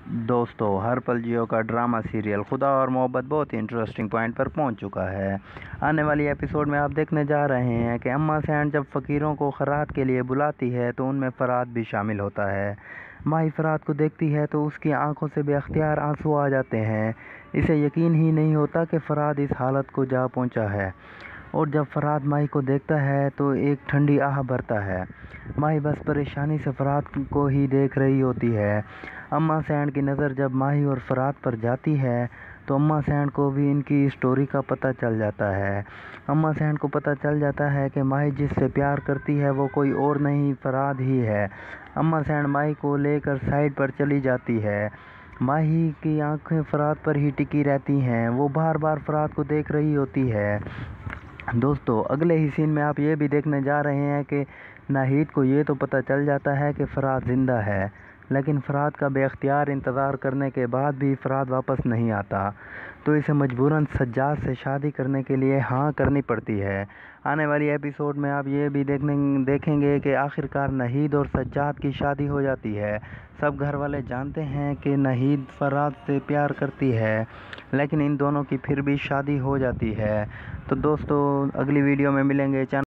दोस्तों, हर पल जियो का ड्रामा सीरियल खुदा और मोहब्बत बहुत ही इंटरेस्टिंग पॉइंट पर पहुंच चुका है। आने वाली एपिसोड में आप देखने जा रहे हैं कि अम्मा सैन जब फ़कीरों को खैरात के लिए बुलाती है तो उनमें फ़रात भी शामिल होता है। माही फ़रात को देखती है तो उसकी आंखों से बेख्तियार आंसू आ जाते हैं। इसे यकीन ही नहीं होता कि फ़रात इस हालत को जा पहुंचा है। और जब फ़रात माही को देखता है तो एक ठंडी आह भरता है। माही बस परेशानी से फ़रात को ही देख रही होती है। अम्मा सैन की नज़र जब माही और फ़रात पर जाती है तो अम्मा सैन को भी इनकी स्टोरी का पता चल जाता है। अम्मा सैन को पता चल जाता है कि माही जिससे प्यार करती है वो कोई और नहीं, फ़रात ही है। अम्मा सैन माही को लेकर साइड पर चली जाती है। माही की आंखें फ़रात पर ही टिकी रहती हैं। वो बार बार फ़रात को देख रही होती है। दोस्तों, अगले ही सीन में आप ये भी देखने जा रहे हैं कि नाहिद को ये तो पता चल जाता है कि फ़रात ज़िंदा है, लेकिन फ़रात का बेख्तियार इंतज़ार करने के बाद भी फ़रात वापस नहीं आता, तो इसे मजबूरन सज्जाद से शादी करने के लिए हाँ करनी पड़ती है। आने वाली एपिसोड में आप ये भी देखेंगे कि आखिरकार नाहिद और सज्जाद की शादी हो जाती है। सब घर वाले जानते हैं कि नाहिद फ़रात से प्यार करती है, लेकिन इन दोनों की फिर भी शादी हो जाती है। तो दोस्तों, अगली वीडियो में मिलेंगे।